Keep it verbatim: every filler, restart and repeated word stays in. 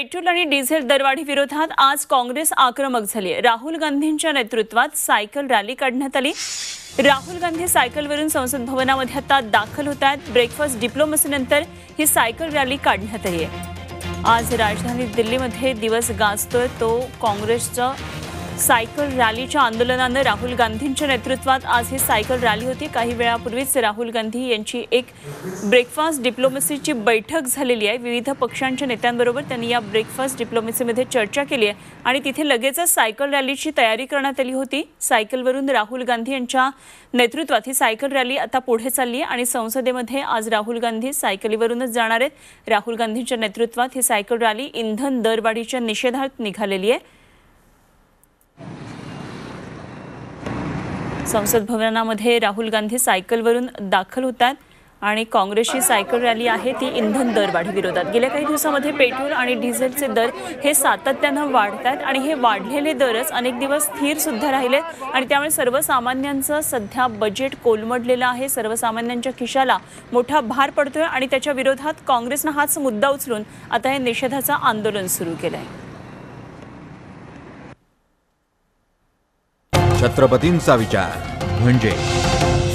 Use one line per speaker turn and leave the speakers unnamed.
Petrol आणि diesel दरवाढी विरोधात आज काँग्रेस आक्रमक झाली। राहुल गांधींच्या नेतृत्वात सायकल रॅली काढण्यात आली। राहुल गांधी सायकलवरून संसद भवनामध्ये आता दाखल होत आहेत। ब्रेकफास्ट डिप्लोमसीनंतर ही सायकल रॅली काढण्यात आली आहे। आज राजधानी दिल्लीमध्ये दिवस गाजतोय तो काँग्रेसचा सायकल रॅलीच्या आंदोलनाने राहुल गांधींच्या नेतृत्वात आज ही सायकल रॅली होती। काही वेळापूर्वीच राहुल गांधी यांची एक ब्रेकफास्ट डिप्लोमसीची बैठक झालेली आहे। विविध पक्षांच्या नेत्यांबरोबर त्यांनी या ब्रेकफास्ट डिप्लोमसीमध्ये चर्चा केली आहे आणि तिथे लगेचच सायकल रॅलीची तयारी करण्यात आली होती। सायकलवरून राहुल गांधी यांच्या नेतृत्वात ही सायकल रॅली आता पुढे चालली आहे आणि संसदेमध्ये आज राहुल गांधी सायकलीवरूनच जाणार आहेत। राहुल गांधींच्या नेतृत्वात ही सायकल रॅली इंधन दरवाढीच्या निषेधार्थ निघालेली आहे। संसद भवनामध्ये राहुल गांधी सायकलवरून दाखल होतात आणि काँग्रेसची सायकल रॅली आहे ती इंधन दरवाढी विरोधात। गेल्या काही दिवसांमध्ये पेट्रोल आणि डिझेलचे दर हे सातत्याने वाढतात आणि हे वाढलेले दरच अनेक दिवस स्थिर सुद्धा राहिले आणि त्यामुळे सर्वसामान्यांचं सध्या बजेट कोलमडलेलं आहे। सर्वसामान्यांच्या खिशाला मोठा भार पडतोय आणि त्याच्या विरोधात काँग्रेसने हाच मुद्दा उचलून आता हे निषेधाचं आंदोलन सुरू केलंय।
छत्रपतींचा विचार म्हणजे